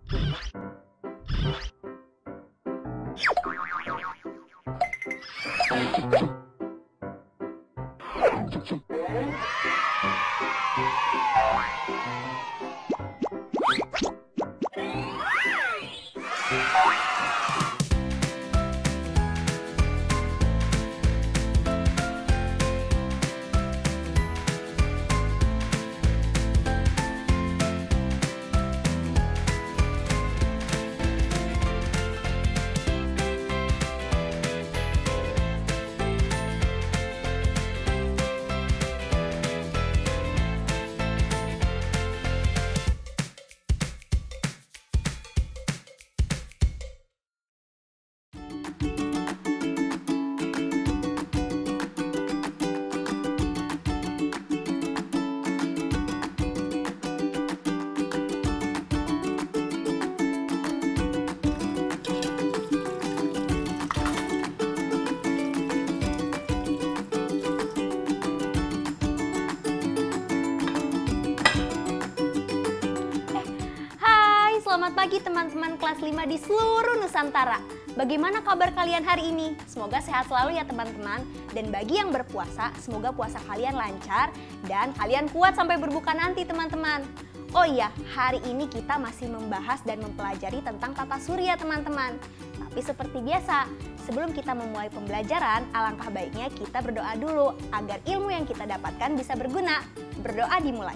Selamat pagi teman-teman kelas 5 di seluruh Nusantara. Bagaimana kabar kalian hari ini? Semoga sehat selalu ya teman-teman. Dan bagi yang berpuasa, semoga puasa kalian lancar dan kalian kuat sampai berbuka nanti teman-teman. Oh iya, hari ini kita masih membahas dan mempelajari tentang tata surya teman-teman. Tapi seperti biasa, sebelum kita memulai pembelajaran, alangkah baiknya kita berdoa dulu agar ilmu yang kita dapatkan bisa berguna. Berdoa dimulai.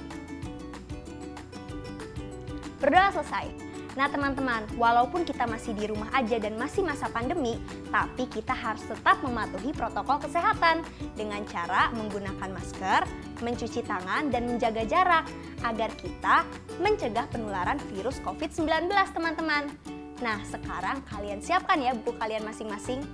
Berdoa selesai. Nah teman-teman, walaupun kita masih di rumah aja dan masih masa pandemi, tapi kita harus tetap mematuhi protokol kesehatan dengan cara menggunakan masker, mencuci tangan, dan menjaga jarak agar kita mencegah penularan virus COVID-19 teman-teman. Nah sekarang kalian siapkan ya buku kalian masing-masing.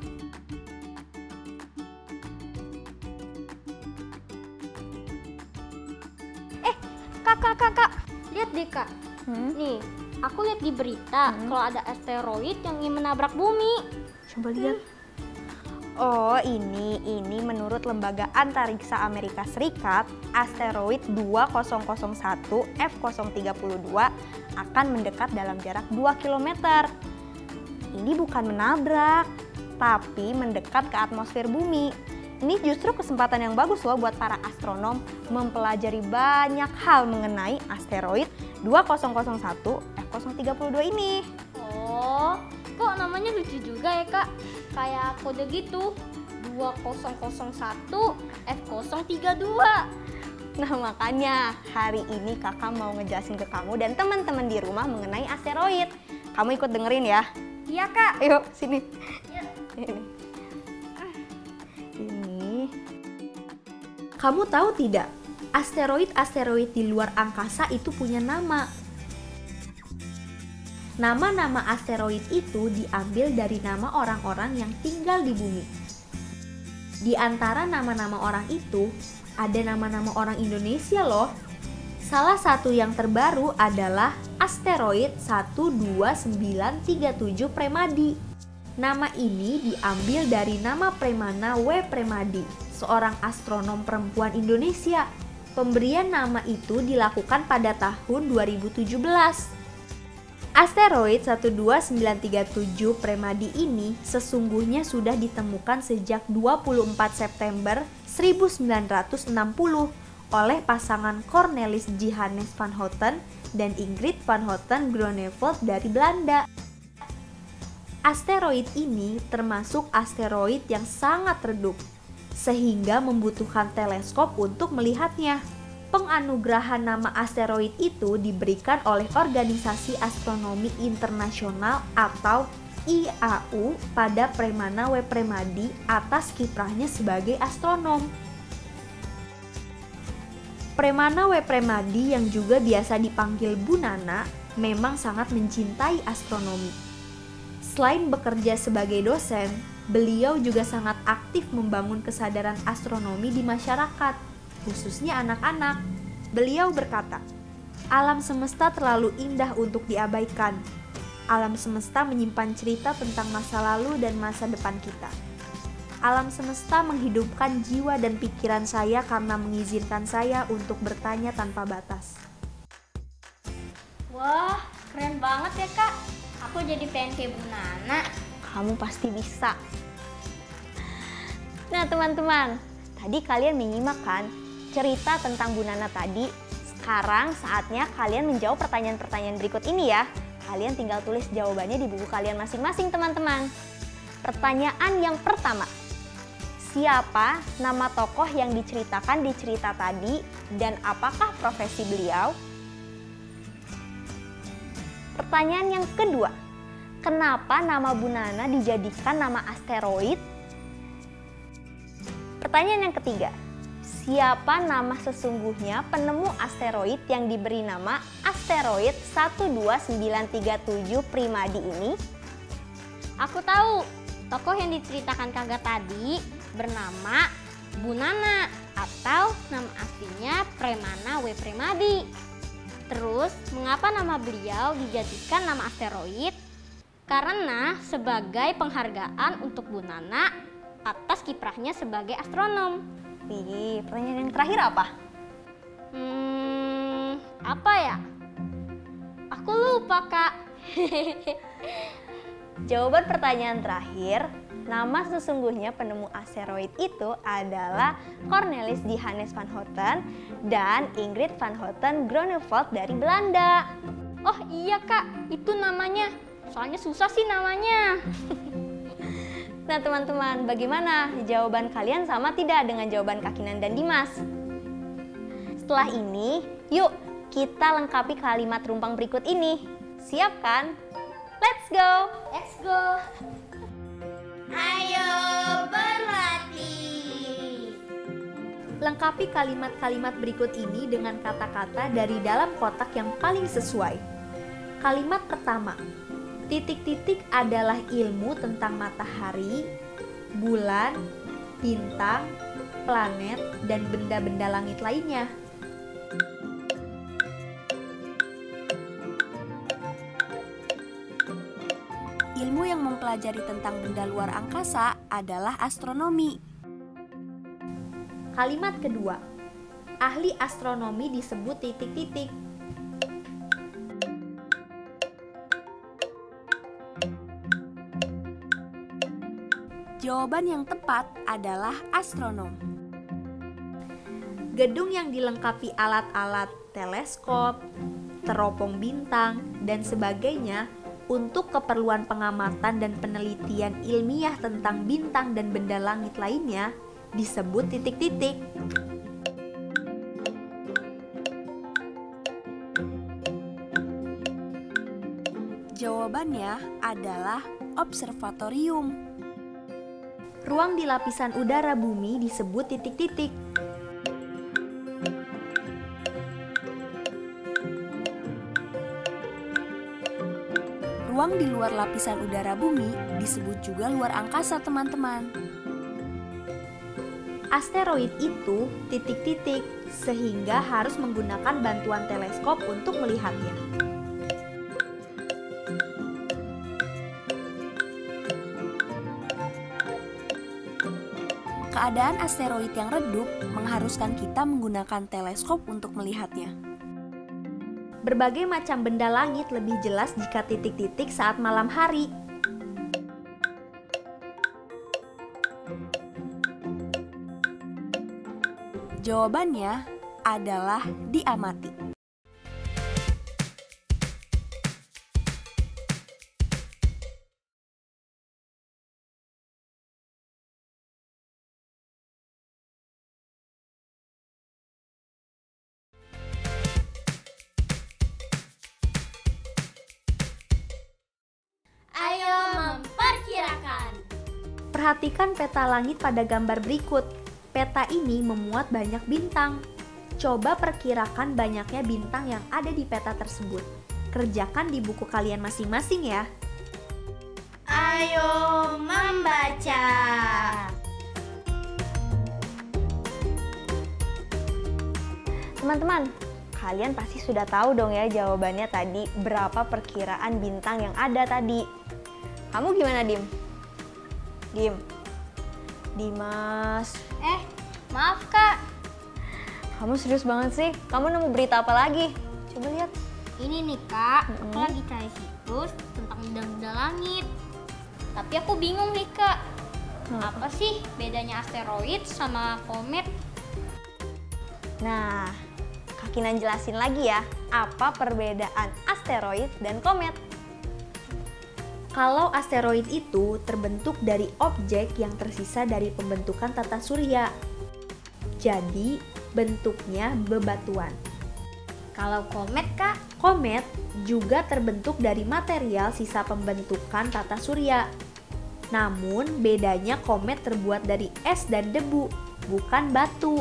Kakak, lihat deh kak. Nih, aku lihat di berita kalau ada asteroid yang ingin menabrak bumi. Coba lihat. Oh ini menurut Lembaga Antariksa Amerika Serikat, asteroid 2001 F032 akan mendekat dalam jarak 2 km. Ini bukan menabrak, tapi mendekat ke atmosfer bumi. Ini justru kesempatan yang bagus loh buat para astronom mempelajari banyak hal mengenai asteroid 2001 F032 ini. Oh, kok namanya lucu juga ya kak? Kayak kode gitu, 2001 F032. Nah makanya hari ini kakak mau ngejelasin ke kamu dan teman-teman di rumah mengenai asteroid. Kamu ikut dengerin ya? Iya kak. Ayo sini. Ya. Ini. Kamu tahu tidak? Asteroid-asteroid di luar angkasa itu punya nama. Nama-nama asteroid itu diambil dari nama orang-orang yang tinggal di bumi. Di antara nama-nama orang itu, ada nama-nama orang Indonesia loh. Salah satu yang terbaru adalah asteroid 12937 Premadi. Nama ini diambil dari nama Premana W. Premadi, seorang astronom perempuan Indonesia. Pemberian nama itu dilakukan pada tahun 2017. Asteroid 12937 Premadi ini sesungguhnya sudah ditemukan sejak 24 September 1960 oleh pasangan Cornelis Johannes van Houten dan Ingrid van Houten Groeneveld dari Belanda. Asteroid ini termasuk asteroid yang sangat redup, sehingga membutuhkan teleskop untuk melihatnya. Penganugerahan nama asteroid itu diberikan oleh Organisasi Astronomi Internasional atau IAU pada Premana W. Premadi atas kiprahnya sebagai astronom. Premana W. Premadi yang juga biasa dipanggil Bu Nana memang sangat mencintai astronomi. Selain bekerja sebagai dosen, beliau juga sangat aktif membangun kesadaran astronomi di masyarakat, khususnya anak-anak. Beliau berkata, "Alam semesta terlalu indah untuk diabaikan. Alam semesta menyimpan cerita tentang masa lalu dan masa depan kita. Alam semesta menghidupkan jiwa dan pikiran saya karena mengizinkan saya untuk bertanya tanpa batas." Wah, Keren banget ya Kak. Aku jadi pengen kayak Bu Nana. Kamu pasti bisa. Nah teman-teman, tadi kalian menyimak kan cerita tentang Bu Nana tadi. Sekarang saatnya kalian menjawab pertanyaan-pertanyaan berikut ini ya. Kalian tinggal tulis jawabannya di buku kalian masing-masing teman-teman. Pertanyaan yang pertama. Siapa nama tokoh yang diceritakan di cerita tadi dan apakah profesi beliau? Pertanyaan yang kedua. Kenapa nama Bu Nana dijadikan nama asteroid? Pertanyaan yang ketiga. Siapa nama sesungguhnya penemu asteroid yang diberi nama asteroid 12937 Primadi ini? Aku tahu, tokoh yang diceritakan Kakak tadi bernama Bu Nana atau nama aslinya Premana W. Premadi. Terus, mengapa nama beliau dijadikan nama asteroid? Karena sebagai penghargaan untuk Bu Nana atas kiprahnya sebagai astronom. Wih, pertanyaan yang terakhir apa? Apa ya? Aku lupa, Kak. Jawaban pertanyaan terakhir, nama sesungguhnya penemu asteroid itu adalah Cornelis Johannes van Houten dan Ingrid van Houten Groeneveld dari Belanda. Oh iya Kak, itu namanya. Soalnya susah sih namanya. Nah teman-teman, bagaimana? Jawaban kalian sama tidak dengan jawaban Kak Kinan dan Dimas? Setelah ini, yuk kita lengkapi kalimat rumpang berikut ini. Siap kan? Let's go! Let's go! Ayo berlatih. Lengkapi kalimat-kalimat berikut ini dengan kata-kata dari dalam kotak yang paling sesuai. Kalimat pertama. Titik-titik adalah ilmu tentang matahari, bulan, bintang, planet, dan benda-benda langit lainnya. Ilmu yang mempelajari tentang benda luar angkasa adalah astronomi. Kalimat kedua. Ahli astronomi disebut titik-titik. Jawaban yang tepat adalah astronom. Gedung yang dilengkapi alat-alat teleskop, teropong bintang, dan sebagainya untuk keperluan pengamatan dan penelitian ilmiah tentang bintang dan benda langit lainnya disebut titik-titik. Jawabannya adalah observatorium. Ruang di lapisan udara bumi disebut titik-titik. Ruang di luar lapisan udara bumi disebut juga luar angkasa, teman-teman. Asteroid itu titik-titik, sehingga harus menggunakan bantuan teleskop untuk melihatnya. Keadaan asteroid yang redup mengharuskan kita menggunakan teleskop untuk melihatnya. Berbagai macam benda langit lebih jelas jika titik-titik saat malam hari. Jawabannya adalah diamati. Ayo memperkirakan. Perhatikan peta langit pada gambar berikut. Peta ini memuat banyak bintang. Coba perkirakan banyaknya bintang yang ada di peta tersebut. Kerjakan di buku kalian masing-masing ya. Ayo membaca. Teman-teman, kalian pasti sudah tahu dong ya jawabannya tadi berapa perkiraan bintang yang ada tadi. Kamu gimana, Dim? Dim? Dimas? Maaf Kak. Kamu serius banget sih? Kamu nemu berita apa lagi? Coba lihat. Ini nih Kak, aku lagi cari situs tentang benda-benda langit. Tapi aku bingung nih Kak, apa sih bedanya asteroid sama komet? Nah, Kak Kinan jelasin lagi ya, apa perbedaan asteroid dan komet. Kalau asteroid itu terbentuk dari objek yang tersisa dari pembentukan tata surya. Jadi, bentuknya bebatuan. Kalau komet Kak, Komet juga terbentuk dari material sisa pembentukan tata surya. Namun, bedanya komet terbuat dari es dan debu, bukan batu.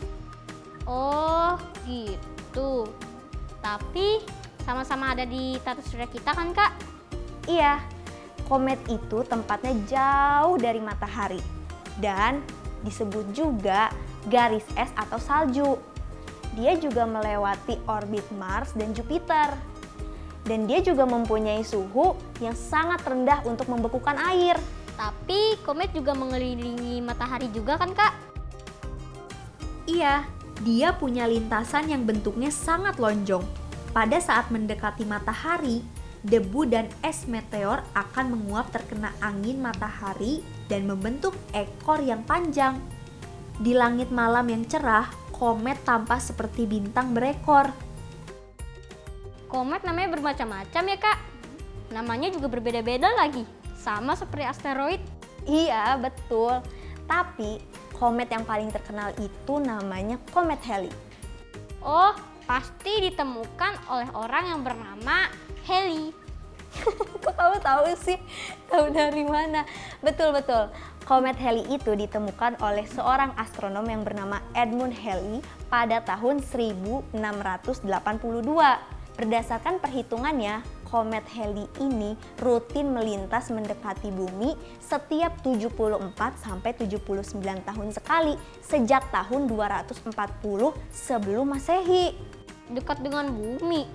oh gitu. Tapi sama-sama ada di tata surya kita kan Kak? Iya, komet itu tempatnya jauh dari matahari dan disebut juga garis es atau salju. Dia juga melewati orbit Mars dan Jupiter. Dan dia juga mempunyai suhu yang sangat rendah untuk membekukan air. Tapi komet juga mengelilingi matahari juga kan Kak? Iya, dia punya lintasan yang bentuknya sangat lonjong. Pada saat mendekati matahari, debu dan es meteor akan menguap terkena angin matahari dan membentuk ekor yang panjang. Di langit malam yang cerah, komet tampak seperti bintang berekor. Komet namanya bermacam-macam ya Kak? Namanya juga berbeda-beda lagi, sama seperti asteroid. Iya, betul. Tapi komet yang paling terkenal itu namanya komet Halley. Oh, pasti ditemukan oleh orang yang bernama Halley. Kok kamu tahu sih? Tahu dari mana? Betul-betul. Komet Halley itu ditemukan oleh seorang astronom yang bernama Edmund Halley pada tahun 1682. Berdasarkan perhitungannya, komet Halley ini rutin melintas mendekati bumi setiap 74 sampai 79 tahun sekali sejak tahun 240 sebelum Masehi. Dekat dengan bumi.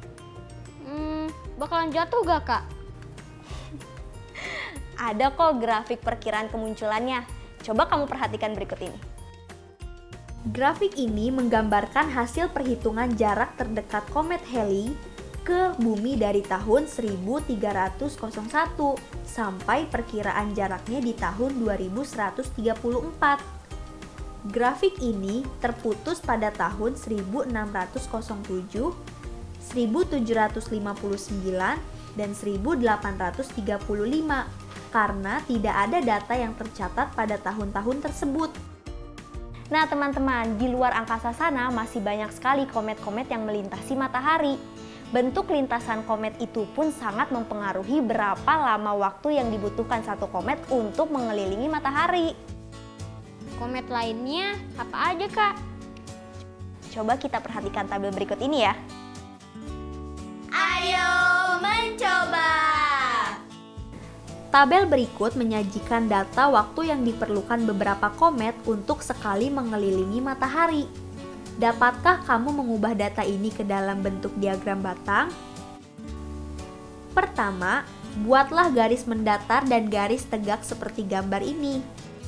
Bakalan jatuh gak Kak? Ada kok grafik perkiraan kemunculannya. Coba kamu perhatikan berikut ini. Grafik ini menggambarkan hasil perhitungan jarak terdekat komet Halley ke bumi dari tahun 1301 sampai perkiraan jaraknya di tahun 2134. Grafik ini terputus pada tahun 1607, 1759, dan 1835 karena tidak ada data yang tercatat pada tahun-tahun tersebut. Nah teman-teman, di luar angkasa sana masih banyak sekali komet-komet yang melintasi matahari. Bentuk lintasan komet itu pun sangat mempengaruhi berapa lama waktu yang dibutuhkan satu komet untuk mengelilingi matahari. Komet lainnya apa aja Kak? Coba kita perhatikan tabel berikut ini ya. Ayo mencoba. Tabel berikut menyajikan data waktu yang diperlukan beberapa komet untuk sekali mengelilingi matahari. Dapatkah kamu mengubah data ini ke dalam bentuk diagram batang? Pertama, buatlah garis mendatar dan garis tegak seperti gambar ini.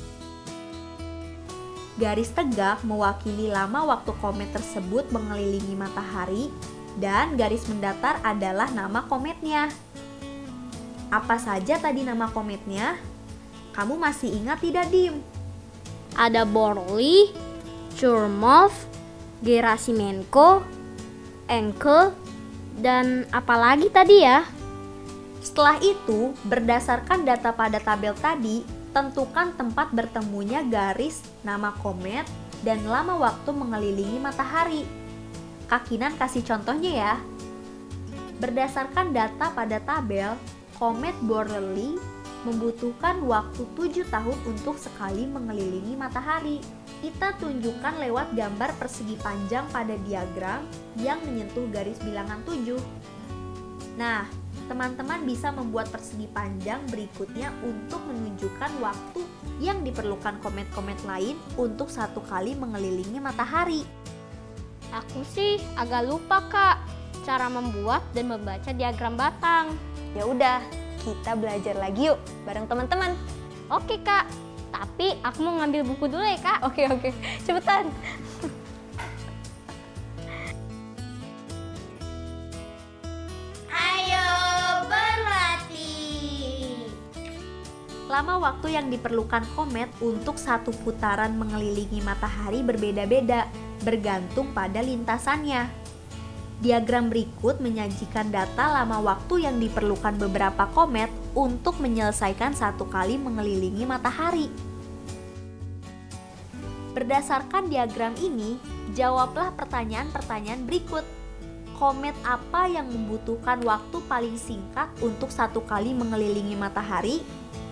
Garis tegak mewakili lama waktu komet tersebut mengelilingi matahari, dan garis mendatar adalah nama kometnya. Apa saja tadi nama kometnya? Kamu masih ingat tidak, Dim? Ada Borley, Churyumov, Gerasimenko, Encke, dan apa lagi tadi ya? Setelah itu, berdasarkan data pada tabel tadi, tentukan tempat bertemunya garis, nama komet, dan lama waktu mengelilingi matahari. Kak Kinan kasih contohnya ya. Berdasarkan data pada tabel, komet Borley membutuhkan waktu 7 tahun untuk sekali mengelilingi matahari. Kita tunjukkan lewat gambar persegi panjang pada diagram yang menyentuh garis bilangan 7. Nah, teman-teman bisa membuat persegi panjang berikutnya untuk menunjukkan waktu yang diperlukan komet-komet lain untuk satu kali mengelilingi matahari. Aku sih agak lupa Kak, cara membuat dan membaca diagram batang. Ya udah, kita belajar lagi yuk bareng teman-teman. Oke Kak, tapi aku mau ngambil buku dulu ya Kak. Oke, cepetan. Lama waktu yang diperlukan komet untuk satu putaran mengelilingi matahari berbeda-beda, bergantung pada lintasannya. Diagram berikut menyajikan data lama waktu yang diperlukan beberapa komet untuk menyelesaikan satu kali mengelilingi matahari. Berdasarkan diagram ini, jawablah pertanyaan-pertanyaan berikut. Komet apa yang membutuhkan waktu paling singkat untuk satu kali mengelilingi matahari?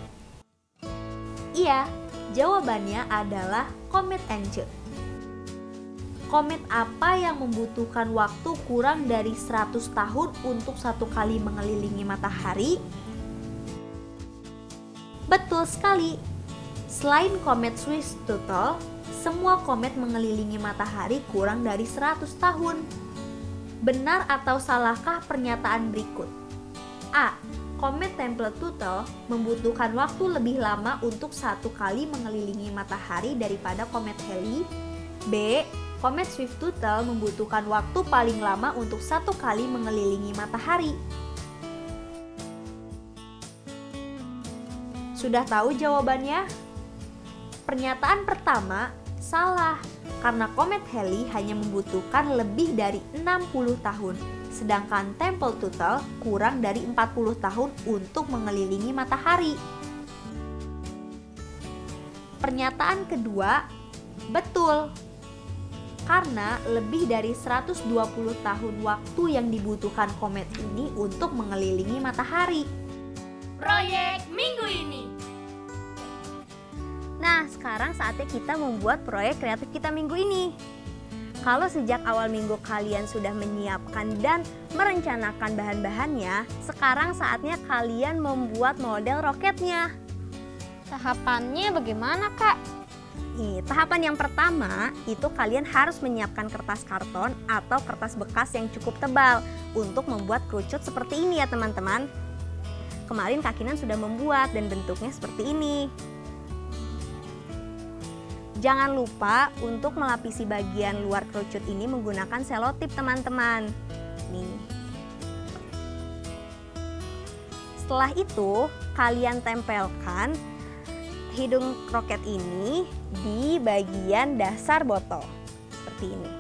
Iya, jawabannya adalah komet Encke. Komet apa yang membutuhkan waktu kurang dari 100 tahun untuk satu kali mengelilingi matahari? Betul sekali. Selain komet Swift-Tuttle, semua komet mengelilingi matahari kurang dari 100 tahun. Benar atau salahkah pernyataan berikut? A. Komet Tempel-Tuttle membutuhkan waktu lebih lama untuk satu kali mengelilingi matahari daripada komet Halley. B. Komet Swift-Tuttle membutuhkan waktu paling lama untuk satu kali mengelilingi matahari. Sudah tahu jawabannya? Pernyataan pertama salah, karena komet Halley hanya membutuhkan lebih dari 60 tahun, sedangkan Tempel-Tuttle kurang dari 40 tahun untuk mengelilingi matahari. Pernyataan kedua betul, karena lebih dari 120 tahun waktu yang dibutuhkan komet ini untuk mengelilingi matahari. Proyek minggu ini. Nah, sekarang saatnya kita membuat proyek kreatif kita minggu ini. Kalau sejak awal minggu kalian sudah menyiapkan dan merencanakan bahan-bahannya, sekarang saatnya kalian membuat model roketnya. Tahapannya bagaimana, Kak? Nih, tahapan yang pertama itu kalian harus menyiapkan kertas karton atau kertas bekas yang cukup tebal untuk membuat kerucut seperti ini ya teman-teman. Kemarin Kak Kinan sudah membuat dan bentuknya seperti ini. Jangan lupa untuk melapisi bagian luar kerucut ini menggunakan selotip teman-teman. Nih. Setelah itu, kalian tempelkan hidung roket ini di bagian dasar botol. Seperti ini.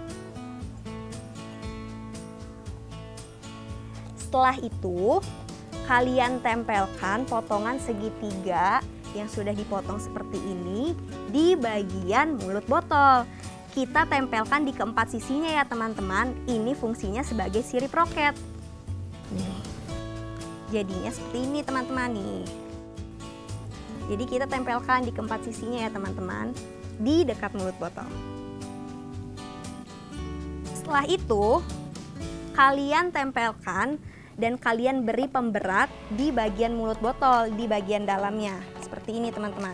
Setelah itu, kalian tempelkan potongan segitiga yang sudah dipotong seperti ini di bagian mulut botol. Kita tempelkan di keempat sisinya ya teman-teman. Ini fungsinya sebagai sirip roket. Nih. Jadinya seperti ini teman-teman nih. Jadi kita tempelkan di keempat sisinya ya teman-teman, di dekat mulut botol. Setelah itu, kalian tempelkan dan kalian beri pemberat di bagian mulut botol, di bagian dalamnya. Seperti ini teman-teman.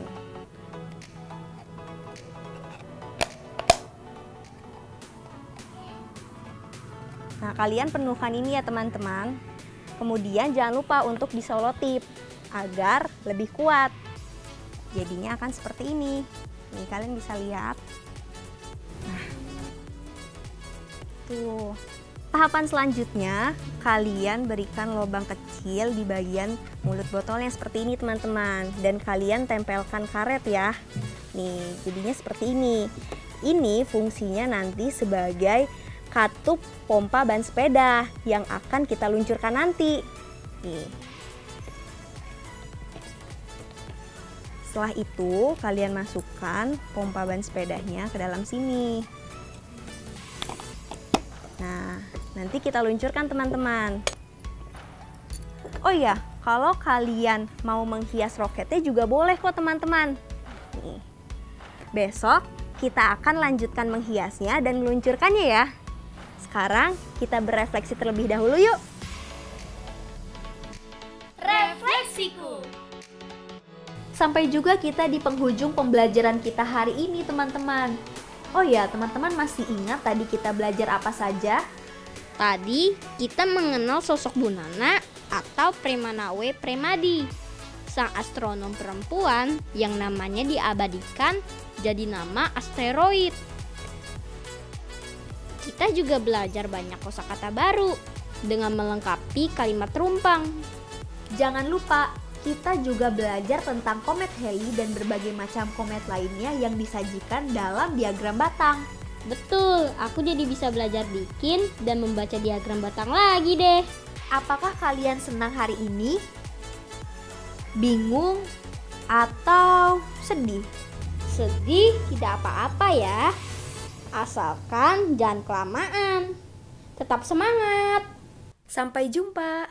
Nah, kalian penuhkan ini ya teman-teman. Kemudian jangan lupa untuk diselotip agar lebih kuat. Jadinya akan seperti ini. Nih, kalian bisa lihat. Nah. Tuh. Tahapan selanjutnya, kalian berikan lubang kecil di bagian mulut botolnya seperti ini teman-teman. Dan kalian tempelkan karet ya. Nih, jadinya seperti ini. Ini fungsinya nanti sebagai katup pompa ban sepeda yang akan kita luncurkan nanti. Nih. Setelah itu, kalian masukkan pompa ban sepedanya ke dalam sini. Nah, nanti kita luncurkan teman-teman. Oh iya, kalau kalian mau menghias roketnya juga boleh kok teman-teman. Nih. Besok kita akan lanjutkan menghiasnya dan meluncurkannya ya. Sekarang kita berefleksi terlebih dahulu yuk. Refleksiku. Sampai juga kita di penghujung pembelajaran kita hari ini teman-teman. Oh ya, teman-teman masih ingat tadi kita belajar apa saja? Tadi kita mengenal sosok Bu Nana atau Premanawe Premadi, sang astronom perempuan yang namanya diabadikan jadi nama asteroid. Kita juga belajar banyak kosakata baru dengan melengkapi kalimat rumpang. Jangan lupa, kita juga belajar tentang komet Halley dan berbagai macam komet lainnya yang disajikan dalam diagram batang. Betul, aku jadi bisa belajar bikin dan membaca diagram batang lagi deh. Apakah kalian senang hari ini? Bingung? Atau sedih? Sedih tidak apa-apa ya, asalkan jangan kelamaan. Tetap semangat. Sampai jumpa.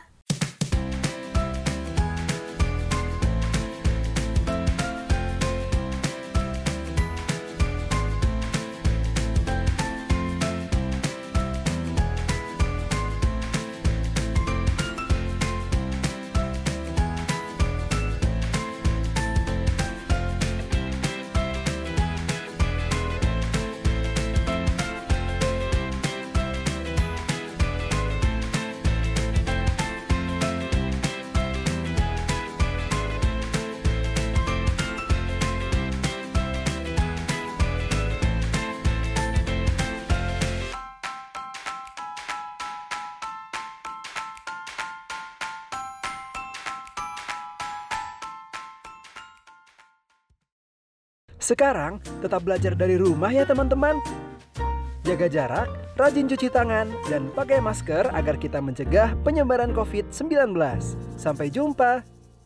Sekarang tetap belajar dari rumah ya teman-teman. Jaga jarak, rajin cuci tangan, dan pakai masker agar kita mencegah penyebaran COVID-19. Sampai jumpa.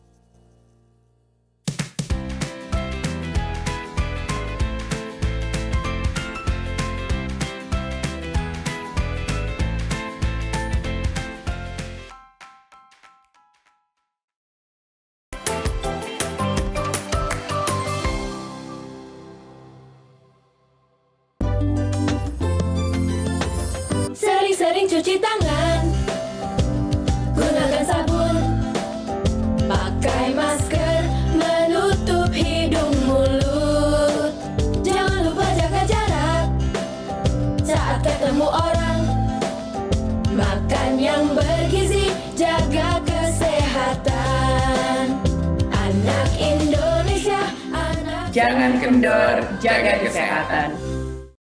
Sering-sering cuci tangan, gunakan sabun, pakai masker, menutup hidung mulut. Jangan lupa jaga jarak saat ketemu orang. Makan yang bergizi, jaga kesehatan. Anak Indonesia, anak Jangan kendor, jaga kesehatan.